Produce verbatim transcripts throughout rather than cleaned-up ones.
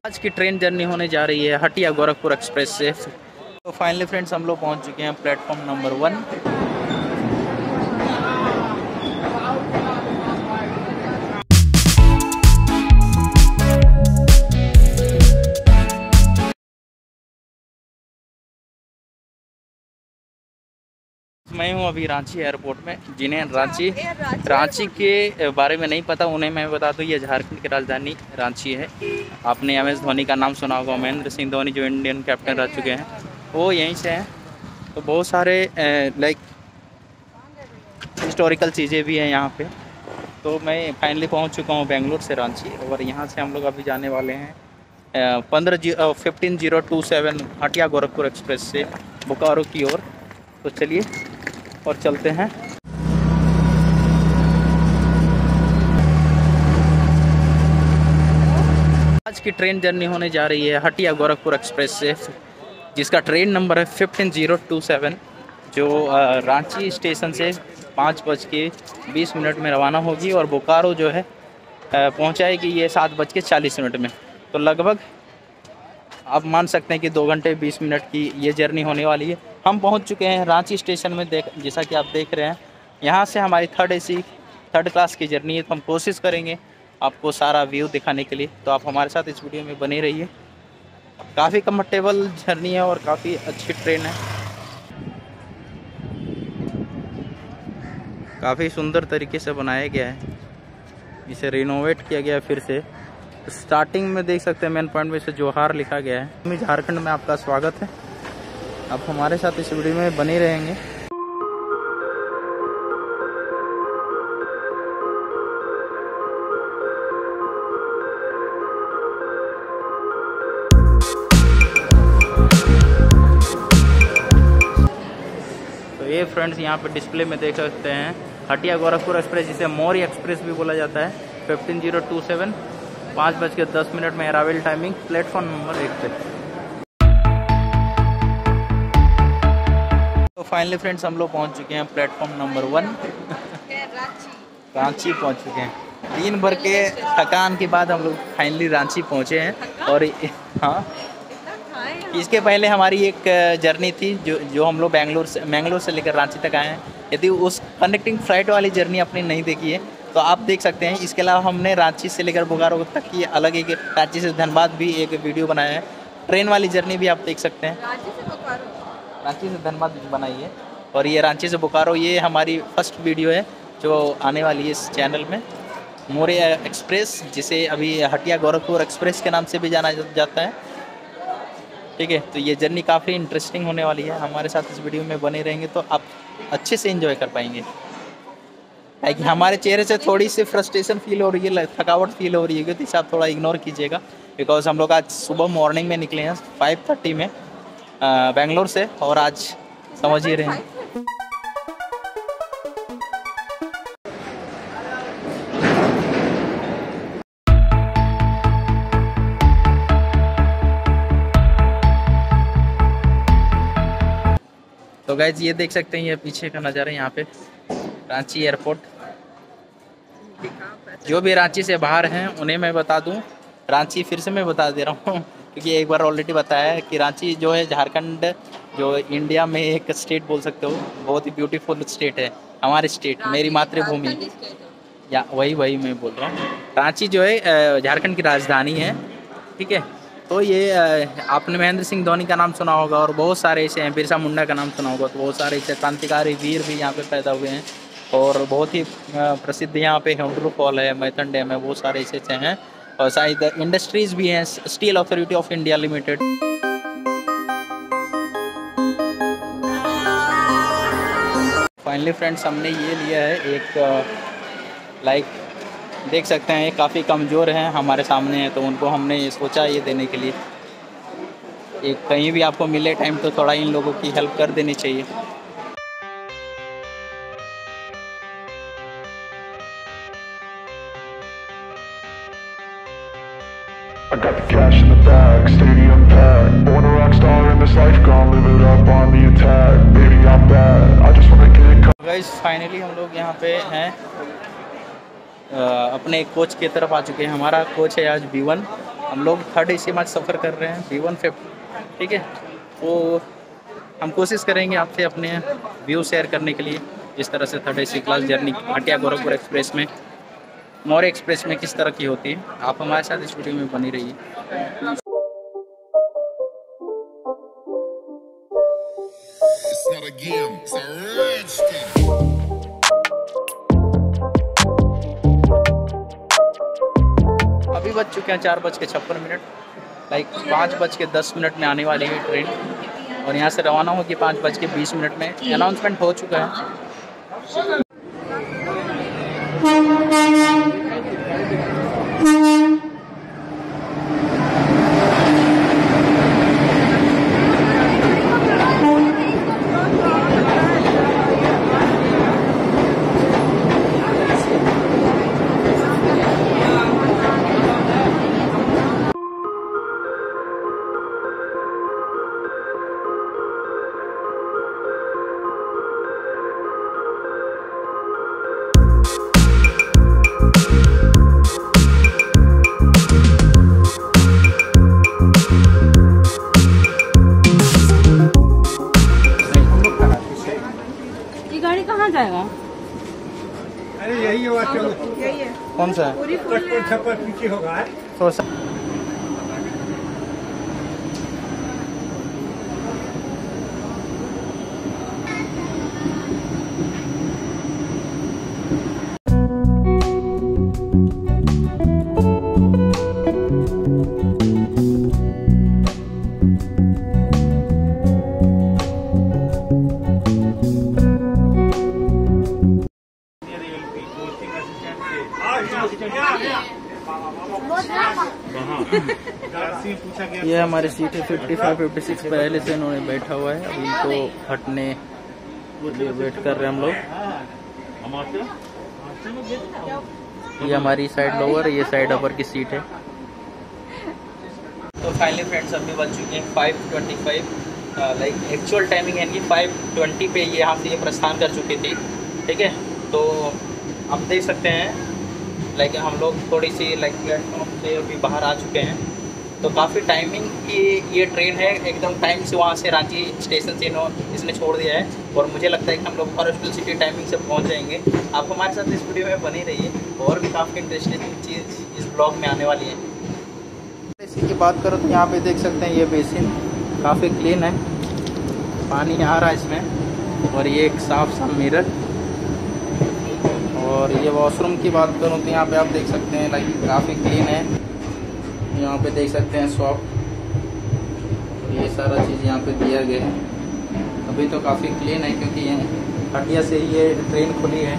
आज की train journey होने जा रही है हटिया गोरखपुर एक्सप्रेस से। तो फाइनली फ्रेंड्स हम लोग पहुंच चुके हैं प्लेटफॉर्म नंबर वन। मैं हूं अभी रांची एयरपोर्ट में। जिन्हें रांची रांची के बारे में नहीं पता उन्हें मैं बता दूं, ये झारखंड की राजधानी रांची है। आपने एम एस धोनी का नाम सुना होगा, महेंद्र सिंह धोनी जो इंडियन कैप्टन रह चुके हैं वो यहीं से हैं। तो बहुत सारे लाइक हिस्टोरिकल चीज़ें भी हैं यहाँ पे। तो मैं फाइनली पहुँच चुका हूँ बेंगलोर से रांची, और यहाँ से हम लोग अभी जाने वाले हैं पंद्रह जी fifteen zero two seven Hatia Gorakhpur express से बोकारो की ओर। तो चलिए और चलते हैं। आज की ट्रेन जर्नी होने जा रही है हटिया गोरखपुर एक्सप्रेस से, जिसका ट्रेन नंबर है फिफ्टीन जीरो टू सेवन, जो रांची स्टेशन से पाँच बज के बीस मिनट में रवाना होगी और बोकारो जो है पहुंचाएगी ये सात बज के चालीस मिनट में। तो लगभग आप मान सकते हैं कि दो घंटे बीस मिनट की ये जर्नी होने वाली है। हम पहुंच चुके हैं रांची स्टेशन में। देख जैसा कि आप देख रहे हैं, यहाँ से हमारी थर्ड एसी थर्ड क्लास की जर्नी है। तो हम कोशिश करेंगे आपको सारा व्यू दिखाने के लिए। तो आप हमारे साथ इस वीडियो में बने रहिए। काफ़ी कंफर्टेबल जर्नी है और काफ़ी अच्छी ट्रेन है। काफ़ी सुंदर तरीके से बनाया गया है, इसे रिनोवेट किया गया है फिर से। स्टार्टिंग में देख सकते हैं मेन पॉइंट में से जोहार लिखा गया है। झारखंड में आपका स्वागत है। आप हमारे साथ इस वीडियो में बने रहेंगे। तो ये फ्रेंड्स यहाँ पे डिस्प्ले में देख सकते हैं हटिया गोरखपुर एक्सप्रेस, जिसे मौर्य एक्सप्रेस भी बोला जाता है। फिफ्टीन जीरो टू सेवन पाँच बज के दस मिनट में अराइवल टाइमिंग प्लेटफॉर्म नंबर एक पे। तो फाइनली फ्रेंड्स हम लोग पहुंच चुके हैं प्लेटफॉर्म नंबर वन। रांची पहुंच चुके हैं। दिन भर के थकान के बाद हम लोग फाइनली रांची पहुंचे हैं। और हाँ, इसके पहले हमारी एक जर्नी थी जो जो हम लोग बेंगलोर से बेंगलोर से लेकर रांची तक आए हैं। यदि उस कनेक्टिंग फ्लाइट वाली जर्नी आपने नहीं देखी है तो आप देख सकते हैं। इसके अलावा हमने रांची से लेकर बोकारो तक की अलग एक, रांची से धनबाद भी एक वीडियो बनाया है। ट्रेन वाली जर्नी भी आप देख सकते हैं। रांची से बोकारो रांची से धनबाद बनाई है। और ये रांची से बोकारो ये हमारी फर्स्ट वीडियो है जो आने वाली है इस चैनल में। मौर्य एक्सप्रेस, जिसे अभी हटिया गोरखपुर एक्सप्रेस के नाम से भी जाना जाता है। ठीक है, तो ये जर्नी काफ़ी इंटरेस्टिंग होने वाली है। हमारे साथ इस वीडियो में बने रहेंगे तो आप अच्छे से एंजॉय कर पाएंगे। कि हमारे चेहरे से थोड़ी सी फ्रस्ट्रेशन फील हो रही है, थकावट फील हो रही है, तो आप थोड़ा इग्नोर कीजिएगा। बिकॉज हम लोग आज सुबह मॉर्निंग में निकले हैं फाइव थर्टी में बेंगलोर से, और आज समझ ही रहे हैं। तो गाइज ये देख सकते हैं, ये पीछे का नज़ारा है यहाँ पे रांची एयरपोर्ट। जो भी रांची से बाहर हैं उन्हें मैं बता दूं, रांची फिर से मैं बता दे रहा हूँ क्योंकि एक बार ऑलरेडी बताया है कि रांची जो है झारखंड, जो इंडिया में एक स्टेट बोल सकते हो, बहुत ही ब्यूटीफुल स्टेट है। हमारी स्टेट, मेरी मातृभूमि, या वही वही मैं बोल रहा हूँ। रांची जो है झारखंड की राजधानी है। ठीक है, तो ये आपने महेंद्र सिंह धोनी का नाम सुना होगा और बहुत सारे ऐसे हैं, बिरसा मुंडा का नाम सुना होगा। तो बहुत सारे ऐसे क्रांतिकारी वीर भी यहाँ पे पैदा हुए हैं। और बहुत ही प्रसिद्ध यहाँ पे हेमरू फॉल है, मैथन डैम है, बहुत सारे ऐसे ऐसे हैं। और शायद इंडस्ट्रीज भी हैं, steel authority of India limited. Finally friends हमने ये लिया है एक लाइक देख सकते हैं, ये काफ़ी कमज़ोर हैं हमारे सामने है, तो उनको हमने सोचा ये देने के लिए। एक कहीं भी आपको मिले टाइम तो थोड़ा इन लोगों की हेल्प कर देनी चाहिए। I got the cash in the bag, stadium packed. Born a rock star in this life, gonna live it up on the attack. Baby, I'm bad, I just wanna get it. Guys, finally हम लोग यहाँ पे हैं अपने coach की तरफ आ चुके हैं। हमारा कोच है आज बी वन। हम लोग थर्ड ए सी में सफ़र कर रहे हैं, बी वन फिफ्थ। ठीक है, तो हम कोशिश करेंगे आपसे अपने व्यू शेयर करने के लिए, जिस तरह से third A C class journey Hatia Gorakhpur express में, मौर्य एक्सप्रेस में किस तरह की होती है। आप हमारे साथ इस वीडियो में बनी रहिए। अभी बज चुके हैं चार बज के छप्पन मिनट, लाइक पाँच बज के दस मिनट में आने वाली है ट्रेन, और यहाँ से रवाना होगी पाँच बज के बीस मिनट में। अनाउंसमेंट हो चुका है। कहाँ जाएगा? अरे यही है, चलो यही है। कौन सा है? पूरी फुल है। छप्पर पीछे होगा। तो ये हमारी सीट है फिफ्टी फाइव फिफ्टी सिक्स, पहले से इन्होंने बैठा हुआ है। अभी तो हटने लिए वेट कर रहे हैं हम लोग। ये हमारी साइड लोअर, ये साइड अपर की सीट है। तो फाइनली फ्रेंड्स अभी बज चुके हैं five twenty five, like actual timing है कि फाइव ट्वेंटी पे ये यहाँ से ये प्रस्थान कर चुकी थी। ठीक है, तो आप देख सकते हैं लाइक हम लोग थोड़ी सी लाइक प्लेटफॉर्म से अभी बाहर आ चुके हैं। तो काफ़ी टाइमिंग की ये ट्रेन है, एकदम टाइम से वहाँ से रांची स्टेशन से इन्होंने इसने छोड़ दिया है, और मुझे लगता है कि हम लोग फॉरेस्टल सिटी टाइमिंग से पहुँच जाएंगे। आप हमारे साथ इस वीडियो में बनी रहिए, और भी काफ़ी इंटरेस्टिंग चीज़ इस ब्लॉग में आने वाली है। इसी की बात करो तो यहाँ पे देख सकते हैं ये बेसिन काफ़ी क्लीन है, पानी आ रहा है इसमें, और ये एक साफ सा मिरर। और ये वॉशरूम की बात करूँ तो यहाँ पे आप देख सकते हैं लाइक काफ़ी क्लीन है। यहाँ पे देख सकते हैं शॉप, ये सारा चीज़ यहाँ पे दिया गया है। अभी तो काफ़ी क्लीन है क्योंकि हटिया से ही ये ट्रेन खुली है।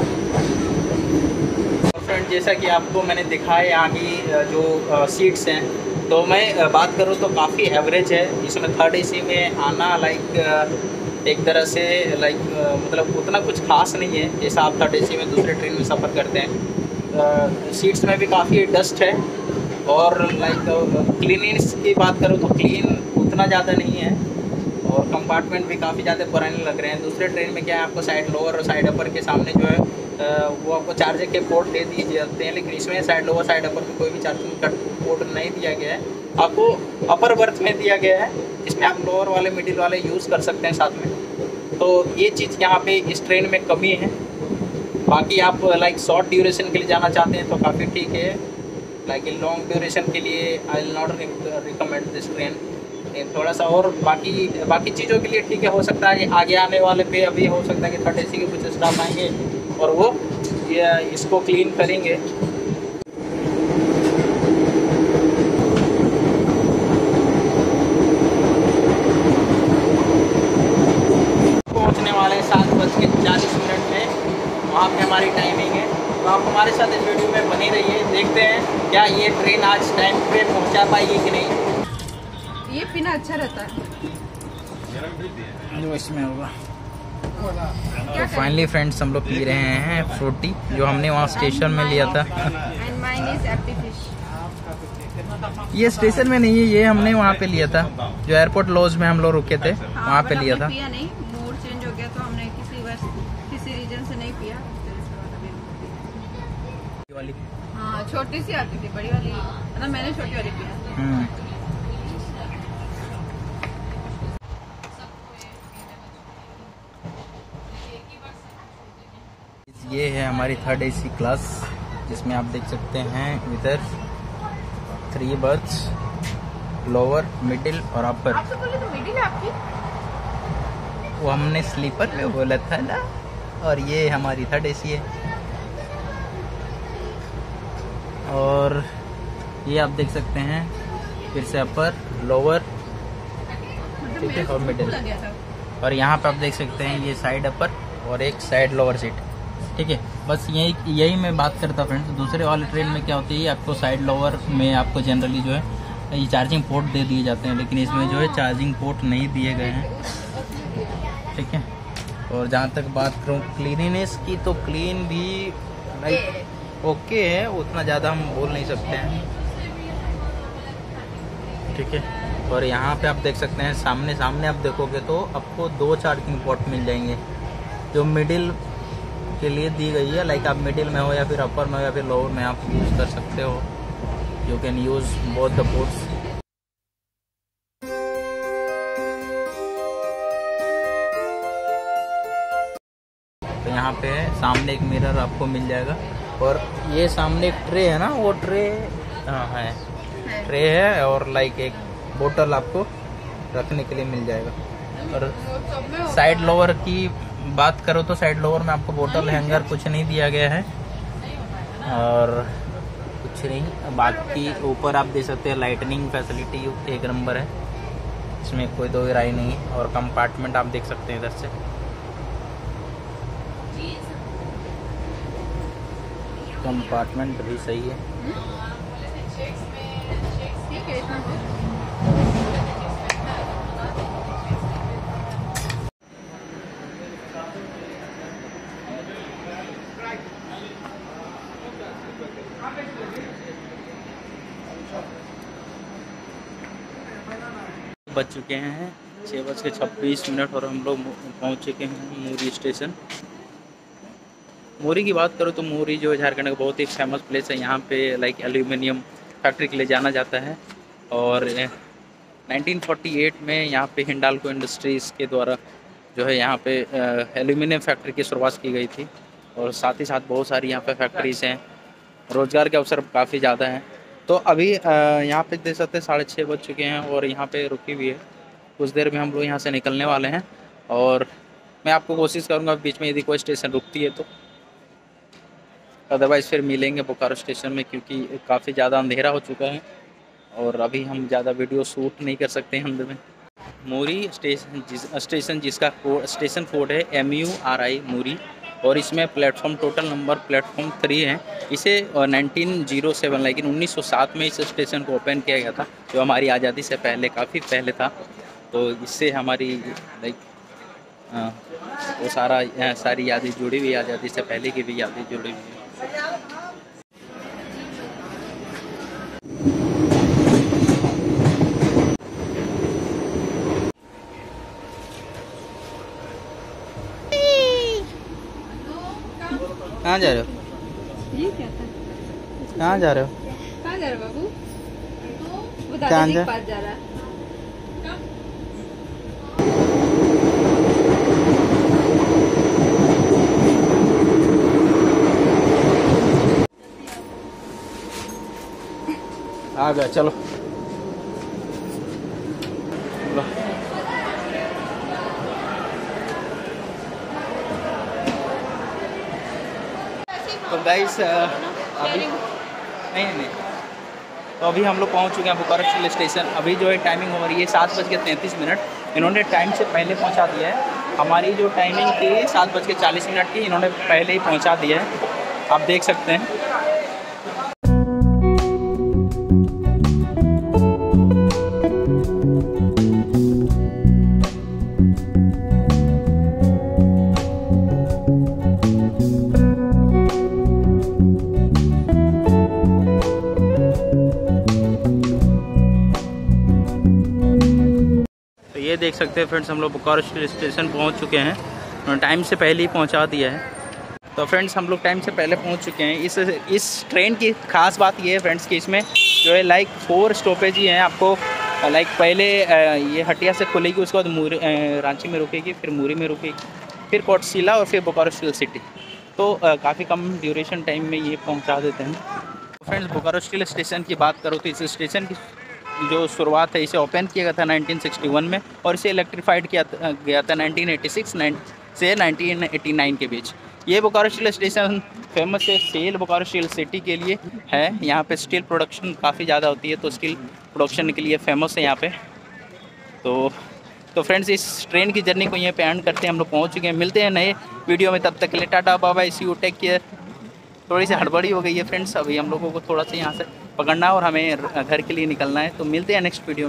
और फ्रेंड जैसा कि आपको मैंने दिखाया यहाँ की जो सीट्स हैं, तो मैं बात करूँ तो काफ़ी एवरेज है। इसमें थर्ड एसी में आना लाइक एक तरह से लाइक मतलब उतना कुछ खास नहीं है जैसा आप थर्ड एसी में दूसरे ट्रेन में सफ़र करते हैं। सीट्स में भी काफ़ी डस्ट है, और लाइक क्लीनिंग्स की बात करूँ तो क्लीन उतना ज़्यादा नहीं है, और कंपार्टमेंट भी काफ़ी ज़्यादा पुराने लग रहे हैं। दूसरे ट्रेन में क्या है, आपको साइड लोअर और साइड अपर के सामने जो है वो आपको चार्जर के पोर्ट दे दिए जाते हैं, लेकिन इसमें साइड लोअर साइड अपर में कोई भी चार्जिंग का पोर्ट नहीं दिया गया है। आपको अपर बर्थ में दिया गया है, इसमें आप लोअर वाले मिडिल वाले यूज़ कर सकते हैं साथ में। तो ये चीज़ यहाँ पे इस ट्रेन में कमी है। बाकी आप लाइक शॉर्ट ड्यूरेशन के लिए जाना चाहते हैं तो काफ़ी ठीक है, लाइक लॉन्ग ड्यूरेशन के लिए I will not recommend this train. थोड़ा सा और बाकी बाकी चीज़ों के लिए ठीक है, हो सकता है आगे आने वाले पे अभी हो सकता है कि थर्ड एसी के कुछ स्टाफ आएंगे और वो ये इसको क्लीन करेंगे। पहुंचने वाले सात बज के चालीस मिनट में, वहाँ पे हमारी टाइमिंग है। तो आप हमारे साथ इस वीडियो में बनी रहिए, देखते हैं क्या ये ट्रेन आज टाइम पे पहुँचा पाएगी कि नहीं। ये पीना अच्छा रहता है जो इसमें होगा। तो फाइनली फ्रेंड्स हम लोग पी रहे हैं फ्रूटी, जो हमने वहाँ स्टेशन में लिया था। And mine is appy fish. ये स्टेशन में नहीं है, ये हमने वहाँ पे लिया था, जो एयरपोर्ट लॉज में हम लोग रुके थे वहाँ पे लिया था। पिया नहीं, मूड चेंज हो गया तो हमने किसी वजह किसी रीजन से नहीं पिया। वाली। हाँ छोटी सी आती थी, बड़ी वाली मतलब मैंने छोटी वाली पी है। हम्म ये है हमारी थर्ड एसी क्लास, जिसमें आप देख सकते हैं इधर थ्री बर्थ्स, लोअर, मिडिल और अपर। आपसे बोले तो मिडिल है आपकी। वो हमने स्लीपर में बोला था ना। और ये हमारी थर्ड एसी है। और ये आप देख सकते हैं फिर से अपर, लोअर, ठीक है, और मिडिल। और यहाँ पे आप देख सकते हैं ये साइड अपर और एक साइड लोअर सीट, ठीक है। बस यही यही मैं बात करता फ्रेंड्स। दूसरे वाले ट्रेन में क्या होती है, आपको साइड लोअर में आपको जनरली जो है ये चार्जिंग पोर्ट दे दिए जाते हैं, लेकिन इसमें जो है चार्जिंग पोर्ट नहीं दिए गए हैं, ठीक है। और जहाँ तक बात करूँ क्लीनिनेस की, तो क्लीन भी लाइक ओके है, उतना ज़्यादा हम बोल नहीं सकते हैं, ठीक है। और यहाँ पे आप देख सकते हैं सामने सामने आप देखोगे तो आपको दो चार्जिंग पोर्ट मिल जाएंगे, जो मिडिल के लिए दी गई है। लाइक आप मिडिल में हो या फिर अपर में हो या फिर लोअर में आप यूज़ कर सकते हो। You can use both the ports. तो यहाँ पे सामने एक मिरर आपको मिल जाएगा, और ये सामने एक ट्रे है ना, वो ट्रे हाँ है ट्रे है, और लाइक एक बोतल आपको रखने के लिए मिल जाएगा। और साइड लोअर की बात करो तो साइड लोअर में आपको बोतल हैंगर कुछ नहीं दिया गया है, और कुछ नहीं। बाकी ऊपर आप देख सकते हैं लाइटनिंग फैसिलिटी एक नंबर है, इसमें कोई दो राय नहीं है। और कंपार्टमेंट आप देख सकते हैं इधर से, कंपार्टमेंट भी सही है। ठीक है इतना तो। बज चुके हैं छः बज के छब्बीस मिनट और हम लोग पहुंच चुके हैं मूरी स्टेशन। मूरी की बात करो तो मूरी जो झारखंड का बहुत ही फेमस प्लेस है। यहाँ पे लाइक एल्यूमिनियम फैक्ट्री के लिए जाना जाता है, और नाइनटीन फोर्टी एट में यहाँ पे हिंडाल्को इंडस्ट्रीज़ के द्वारा जो है यहाँ पे एल्यूमिनियम फैक्ट्री की शुरुआत की गई थी। और साथ ही साथ बहुत सारी यहाँ पे फैक्ट्रीज हैं, रोज़गार के अवसर काफ़ी ज़्यादा हैं। तो अभी यहाँ पे देख सकते हैं साढ़े छः बज चुके हैं और यहाँ पे रुकी हुई है। कुछ देर में हम लोग यहाँ से निकलने वाले हैं, और मैं आपको कोशिश करूँगा बीच में यदि कोई स्टेशन रुकती है तो, अदरवाइज़ फिर मिलेंगे बोकारो स्टेशन में, क्योंकि काफ़ी ज़्यादा अंधेरा हो चुका है और अभी हम ज़्यादा वीडियो शूट नहीं कर सकते हैं अंदर में। मूरी स्टेशन जिस स्टेशन जिसका कोड स्टेशन कोड है M U R I Muri, और इसमें platform total number platform three है। इसे नाइनटीन ज़ीरो सेवन लेकिन उन्नीस सौ सात में इस स्टेशन को ओपन किया गया था, जो हमारी आज़ादी से पहले काफ़ी पहले था। तो इससे हमारी लाइक वो सारा सारी यादें जुड़ी हुई, आज़ादी से पहले की भी यादें जुड़ी हुई है। कहाँ जा रहे हो? ये क्या था? कहाँ जा रहे हो? कहाँ जा रहे हो बाबू? वो कहाँ दादाजी जा- के पास जा रहा है। आ गया, चलो लो। तो गाइस अभी नहीं नहीं तो अभी हम लोग पहुंच चुके हैं बोकारो रेलवे स्टेशन। अभी जो है टाइमिंग हो रही है सात बज के तैंतीस मिनट। इन्होंने टाइम से पहले पहुंचा दिया है। हमारी जो टाइमिंग थी सात बज के चालीस मिनट की, इन्होंने पहले ही पहुंचा दिया है, आप देख सकते हैं। ये देख सकते हैं फ्रेंड्स, हम लोग बोकारो स्टेशन पहुंच चुके हैं। उन्होंने टाइम से पहले ही पहुंचा दिया है। तो फ्रेंड्स हम लोग टाइम से पहले पहुंच चुके हैं। इस इस ट्रेन की खास बात ये है फ्रेंड्स कि इसमें जो है लाइक फोर स्टॉपेज ही हैं आपको। लाइक पहले ये हटिया से खुलेगी, उसके बाद मूरी रांची में रुकेगी, फिर मूरी में रुकेगी, फिर कोटशिला और फिर बोकारो स्टील सिटी। तो काफ़ी कम ड्यूरेशन टाइम में ये पहुंचा देते हैं। फ्रेंड्स बोकारो स्टील स्टेशन की बात करो तो इस स्टेशन की जो शुरुआत है इसे ओपन किया गया था नाइनटीन सिक्सटी वन में और इसे इलेक्ट्रीफाइड किया गया था नाइनटीन एटी सिक्स से नाइनटीन एटी नाइन के बीच। ये बोकारो स्टील स्टेशन फेमस है सेल बोकारो स्टील सिटी के लिए है। यहाँ पे स्टील प्रोडक्शन काफ़ी ज़्यादा होती है, तो स्टील प्रोडक्शन के लिए फेमस है यहाँ पे। तो तो फ्रेंड्स इस ट्रेन की जर्नी को यहीं पे एंड करते हैं। हम लोग पहुँच चुके हैं। मिलते हैं नए वीडियो में, तब तक के लिए tata bye bye, see you, take care. थोड़ी सी हड़बड़ी हो गई है फ्रेंड्स, अभी हम लोगों को थोड़ा सा यहाँ से पकड़ना और हमें घर के लिए निकलना है। तो मिलते हैं नेक्स्ट वीडियो में।